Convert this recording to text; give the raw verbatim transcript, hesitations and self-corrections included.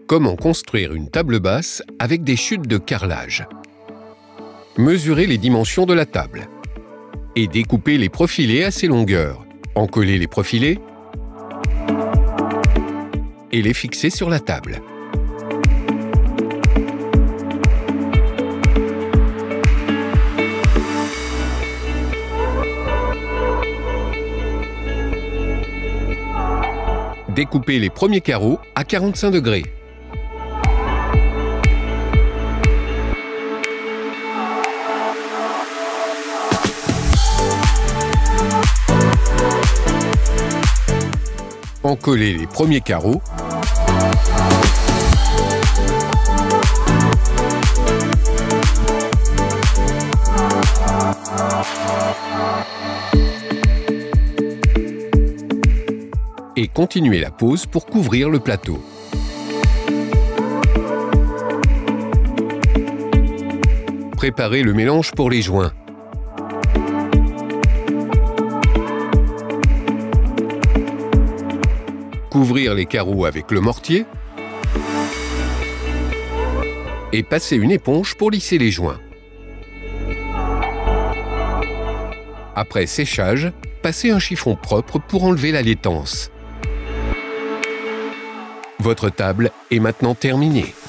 Comment construire une table basse avec des chutes de carrelage? Mesurez les dimensions de la table et découpez les profilés à ces longueurs. Encollez les profilés et les fixez sur la table. Découpez les premiers carreaux à quarante-cinq degrés. Encollez les premiers carreaux. Et continuez la pose pour couvrir le plateau. Préparez le mélange pour les joints. Couvrir les carreaux avec le mortier et passer une éponge pour lisser les joints. Après séchage, passez un chiffon propre pour enlever la laitance. Votre table est maintenant terminée.